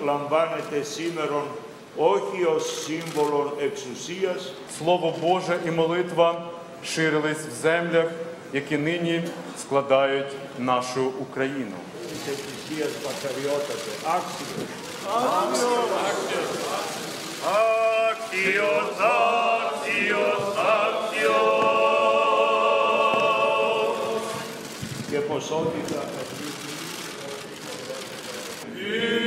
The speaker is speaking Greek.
λαμβάνεται σήμερον όχι ως σύμβολον εξουσίας, Слово Боже і молитва ширились в землях, які нині складають нашу Україну. της Εκκλησίας Μακαριότατε. Άξιος. Άξιος, άξιος, άξιος. Και ποσότητα αυτή.